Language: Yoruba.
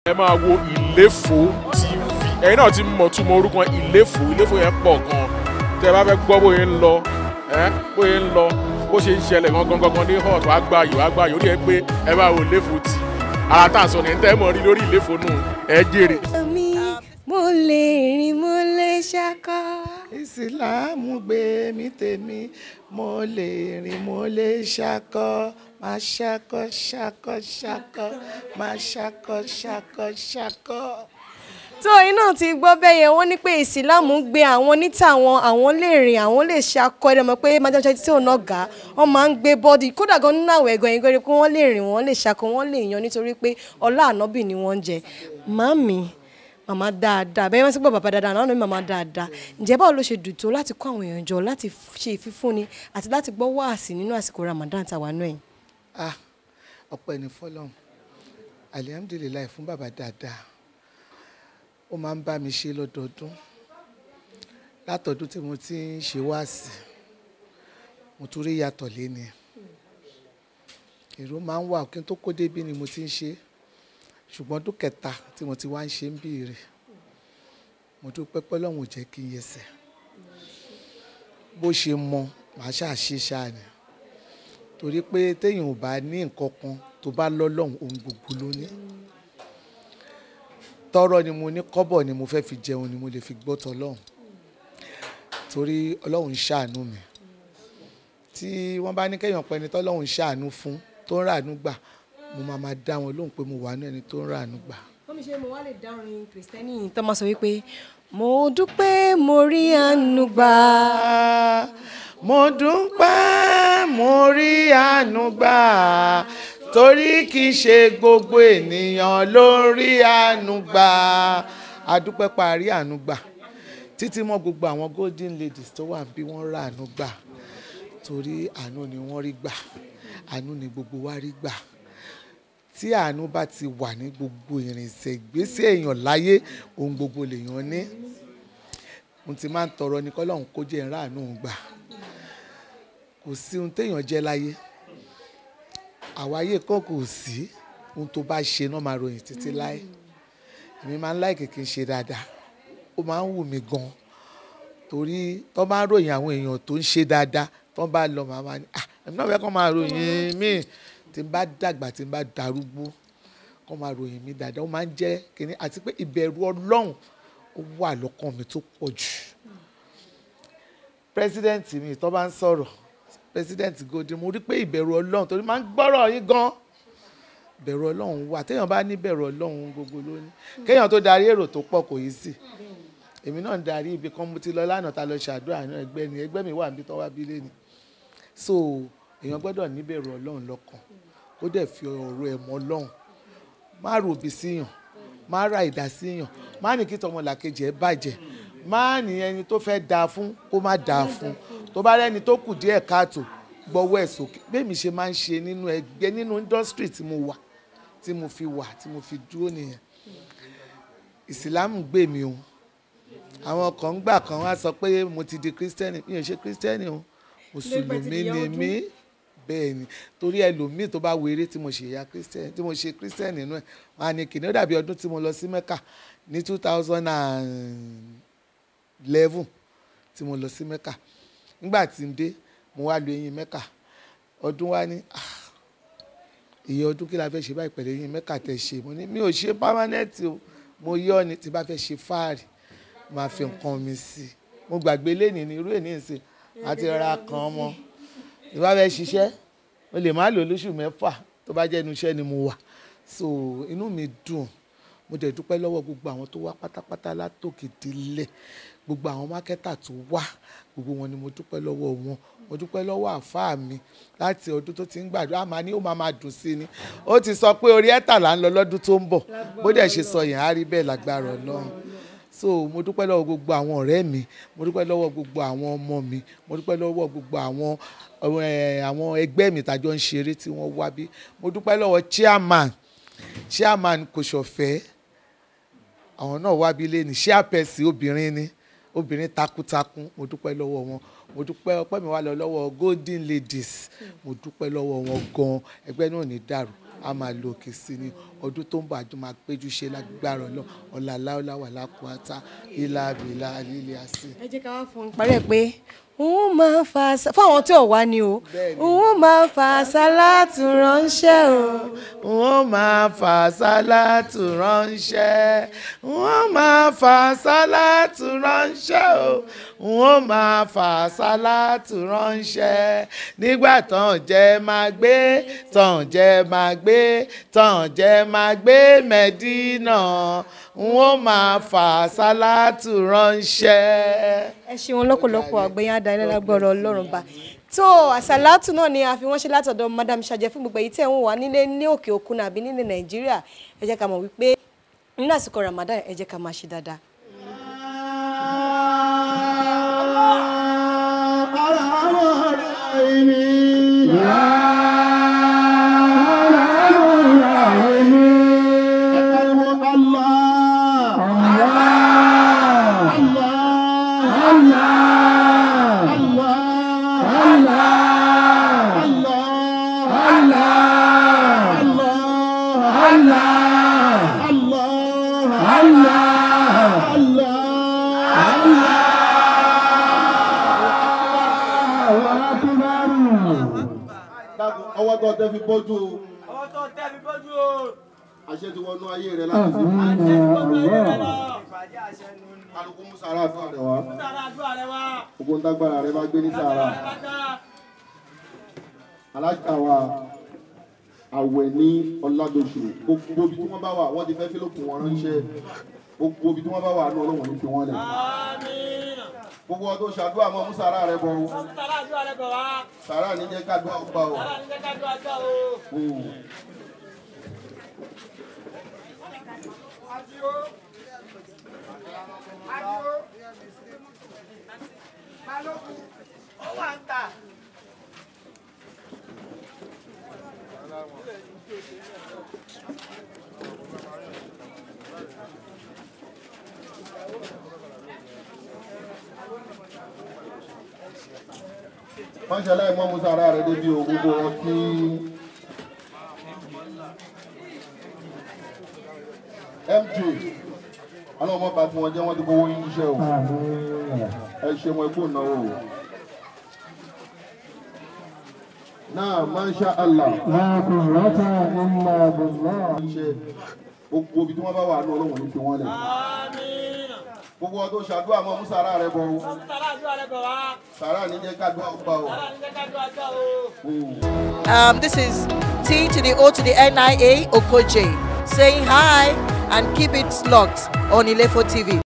ẹ máa wo Ìléfò TV ẹ̀yin náà ti mọ̀ túmọ̀ orúkọ Ìléfò yẹn pọ̀ gan tẹ́ ẹ bá fẹ́ gbọ́ bóyá ń lọ bó ṣe ń ṣẹlẹ̀ gangan ní hot wàá gbà yòó rí ẹ pé ẹ máa wo Ìléfò TV ara tá à ń sọ ní tẹ́ ẹ mọ̀ rí lórí Ìléfò nù ẹ jèrè. mo lè rìn mo lè ṣakọ. Ìsìlámù gbé mi tèmi mo lè rìn mo lè ṣakọ máa ṣakọ ṣakọ ṣakọ máa ṣakọ ṣakọ ṣakọ. tó iná ti gbọ́ bẹ́ẹ̀ yẹn wọ́n ní pé ìsìlámù gbé àwọn níta àwọn lè rìn àwọn lè ṣakọ ẹ̀rọ mọ̀ pé májàmúṣe tí òun náà gà wọ́n máa ń gbé bọ́dì kódà gan nínú àwẹ̀ ẹ̀gọ́ yẹn gbére pé wọ́n lè rìn wọ́n lè ṣakọ wọ́n lè yan nítorí pé ọlá ànábì ni wọ́n ń jẹ. Màmí màmá dáadáa bẹ́ẹ̀ wọ́n sì gbọ́ bàbá dáadáa náà ní màmá dáadáa ǹjẹ́ báwo ló ṣe dùn tó láti kó àwọn èèyàn jọ láti ṣe ìfífúnni àti láti gbọ́ wáàsí nínú àsìkò Ramadan tàwa náà yìí. Ọpẹ́ ni fọ́lọ́run alihamudulilayi fún bàbá dáadáa ó máa ń bá mi ṣe lọ́dọọdún látọdún tí mo ti ń ṣe wáàsí mo tún rí yàtọ̀ léni èrò máa ń wà kí n tó kó débí ni mo ti ń ṣe ṣùgbọ́n ọdún kẹta tí mo ti wá ń ṣe ń bìrì mo dúpẹ́ pé Ọlọ́run ò jẹ́ kí n yẹsẹ̀ bó ṣe mọ màá ṣàṣe ṣáà ni torí pé téèyàn ò bá ní nǹkan kan tó bá lọ́lọ́run ohun gbogbo ló ní tọrọ ni mo ní kọ́bọ̀ ni mo fẹ́ fi jẹun ni mo lè fi gbọ́ tọlọ́run torí Ọlọ́run ṣàánú mi tí wọ́n bá ní kéèyàn pẹ́ni tọ́lọ́run ṣàánú fún tó ń ràánú gbà mo máa dá wọn lóhùn pé mo wà ní ẹni tó ń ràánú gbà. wọ́n mi ṣe mo wá lè dá orin kìrìsìtẹ́nì tó máa sọ wípé mo dúpẹ́ mo rí àánú gbà. mo dúpẹ́ mo rí àánú gbà torí kì í ṣe gbogbo ènìyàn ló ń rí àánú gbà adúpẹ́ parí àánú gbà títí mọ́ gbogbo àwọn golden ladies tó wà bí wọ́n rà àánú gbà torí àánú ni wọ́n rí gbà àánú ni gbogbo wa rí gbà tí àánú bá ti wà ní gbogbo ìrìnsẹ̀ ìgbésẹ̀ èèyàn láyé ohun gbogbo lèèyàn ní mo ti máa ń tọrọ ní kọ́lọ́hún kó jẹ́ ìrà àánú gbà kò sí ohun téèyàn jẹ́ láyé àwáyé kọ́ kò sí ohun tó bá ṣe náà máa ròyìn títí láé èmi máa ń láìkè kí n ṣe dáadáa ó máa ń wù mí gan torí tó bá ń ròyìn àwọn èèyàn tó ń ṣe dáadáa tó bá lọ màmá ni èmi náà fẹ́ kọ́ máa ròyìn mí tí n bá dàgbà tí n bá darúgbó kọ́ máa ròyìn mi dáadáa ó máa ń jẹ́ kíní àti pé ìbẹ̀rù Ọlọ́run ó wà lọ́kàn mi tó pọ̀ jù pírẹsidẹ́ǹtì mi tó bá ń sọ̀rọ̀ pírẹsidẹ́ǹtì Godi mo rí pé ìbẹ̀rù Ọlọ́run torí máa ń gbọ́rọ̀ yín gan ìbẹ̀rù Ọlọ́run wà téèyàn bá ní ìbẹ̀rù Ọlọ́run gbogbo lónìí kéèyàn tó darí èrò tó pọ̀ kò yí sí èmi náà ń darí ibi kan mo ti lọ lánàá ta lọ ṣàdúrà ní ẹgbẹ́ mi wà níbi tó wá bí lé ni so èèyàn gbọ́dọ̀ níbẹ̀rù Ọlọ́run lọ́kàn kó dẹ̀ fi ọ̀rọ̀ ẹ̀ mọ́ Ọlọ́run má ròbí síyàn má ra ìdá síyàn má ní kí tọmọlàkejì ẹ̀ bàjẹ́ má ní ẹni tó fẹ́ dáa fún kó má dáa fún tó bá rẹ́ni tó kù díẹ̀ káàtó gbọ́wọ́ ẹ̀ sókè bẹ́ẹ̀mi ṣe máa ń ṣe nínú ẹgbẹ́ nínú indọ́sítírì tí mo wà tí mo fi dúró nìyẹn ìsìlámù gbé mi o àwọn kan gbà kan wá sọ pé mo ti di kírísítẹ́nì mi ò ṣe kírísítẹ́nì o mùsùlùmí ni mí bẹ́ẹ̀ ni torí ẹlòmíì tó bá wéré tí mo ṣe ya kírísítẹ́nì tí mo ṣe kírísítẹ́nì nínú ẹ̀ wọn á ní kìnìún ó dàbí ọdún tí mo lọ sí Mẹ́kà ní 2011 tí mo lọ sí Mẹ́kà nígbà tí n dé mo wá lu eyín Mẹ́kà ọdún wa ní iye ọdún kí la fẹ́ ṣe báyìí pẹ̀lú eyín Mẹ́kà tẹ̀ ṣe mo ní mi ò ṣe pámánẹ́ẹ̀tì o mo yọ ni tí bá fẹ́ ṣe fáàrì máa fi nǹkan mi sí mo gbàgbé lẹ́nìí ní irú ènìyàn sí àti ra kan ọmọ ìbá fẹ́ ṣiṣẹ́ o lè má lò lóṣù mẹ́fà tó bá jẹ́ inú iṣẹ́ ni mo wà so inú mi dùn mo dẹ̀ dúpẹ́ lọ́wọ́ gbogbo àwọn tó wá pátápátá látòkè délẹ̀ gbogbo àwọn mákẹ́tà tó wá gbogbo wọn ni mo dúpẹ́ lọ́wọ́ wọn mo dúpẹ́ lọ́wọ́ àfáà mi láti ọdún tó ti ń gbàdúrà máa ní ó máa dùn sí ni ó ti sọ pé orí ẹ̀tàlá ń lọ lọ́dún tó ń bọ̀ bó dẹ̀ ṣe sọ yẹn á rí bẹ́ẹ̀ lágbára Ọlọ́run so mo dúpẹ́ lọ́wọ́ gbogbo àwọn ọ̀rẹ́ mi mo dúpẹ́ lọ́wọ́ gbogbo àwọn ọmọ mi mo dúpẹ́ lọ́wọ́ gbogbo àwọn ẹgbẹ́ mi tàjọ ń ṣeré tí wọ́n wá bí mo dúpẹ́ lọ́wọ́ chairman kò ṣọ̀fẹ́ àwọn náà wá bí lé ní chairperson obìnrin takuntakun mo dúpẹ́ lọ́wọ́ wọn mo dúpẹ́ ọpẹ́ mi wá lọ lọ́wọ́ golden ladies mo dúpẹ́ lọ́wọ́ wọn gan ẹgbẹ́ náà ní dàrú a máa lo òkè sí ni ọdún tó ń bọ̀ àjọ máa péjú ṣe lágbára Ọlọ́run ọ̀là láwùláwà lákùúátá ilá àbílà àlílẹ̀ àṣì. ẹ jẹ́ ká wá fún un parí ẹ̀ pé òun máa fa fún àwọn tí ò wá ni o òun máa fa sálátù ránṣẹ́ o wọ́n máa fa sálátù ránṣẹ́ wọ́n máa fa sálátù ránṣẹ́ o wọ́n máa fa sálátù ránṣẹ́ nígbà tán jẹ́ máa gbé tán jẹ́ máa gbé tán jẹ́ máa gbé Mẹ́dínà wọ́n máa fa sálátù ránṣẹ́. ẹ ṣeun lọ́pọ̀lọpọ̀ àgbẹ̀yìn àdáyé lágbọ́rọ̀ Ọlọ́run bá tó àsálátù náà ni a fi wọ́n ṣe látọ̀dọ̀ Madam Saje fún gbogbo èyí tẹ̀ ń wà nílé ní òkè òkun àbí nílẹ̀ Nàìjíríà ẹ jẹ́ ká mọ̀ wípé nínú àsìkò Ramadan ẹ jẹ́ ká máa ṣe dáadáa. ọwọ́ tó tẹ́ fi bọ́jú o. ọwọ́ tó tẹ́ fi bọ́jú o. àṣẹ ti wọnú ayé rẹ láti fi. àṣẹ ti wọnú ayé rẹ lọ. ìbàjẹ́ àṣẹ nu ni. kálukú mú sàrà àdúrà rẹ wá. mú sàrà àdúrà rẹ wá. gbogbo ń dágbára rẹ bá gbé ní sàrà. alájà wa àwẹ̀ ní ọ̀làdọ̀ṣù gbogbo ibi tí wọ́n bá wà wọ́n ti fẹ́ fi lókun wọn ránṣẹ́ gbogbo ibi tí wọ́n bá wà ní Ọlọ́run ní fi wọ́n lẹ̀. gbogbo ọdún ṣàdúrà mọ́ mú sàrà rẹ bọ̀ o. sàrà ní jẹ́ kádùá gbà o. wọ́n ṣe aláìmọ́ mú sàrà rẹ̀ débi o gbogbo wọn tí MJ ọlọ́mọ bá tí wọ́n jẹ́ wọ́n ti gbowó yín iṣẹ́ o ẹ ṣe wọn ikú ìnáwó o náà Masha Allah ṣe gbogbo ibi tí wọ́n bá wà ní Ọlọ́run ní fi wọ́n lẹ̀ gbogbo ọdún ṣàdúrà mọ́ mú sàrà rẹ̀ bọ̀ o sàrà ní jẹ́ kádùá gbà o. This is T to the O to the NIA Okoje saying hi and keep it locked on Ilefo TV.